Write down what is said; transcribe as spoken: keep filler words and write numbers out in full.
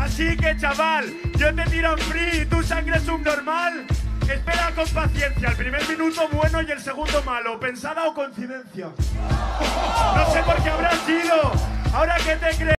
Así que, chaval, yo te tiro en free y tu sangre subnormal. Espera con paciencia, el primer minuto bueno y el segundo malo. ¿Pensada o coincidencia? No sé por qué habrá sido. Ahora que te crees.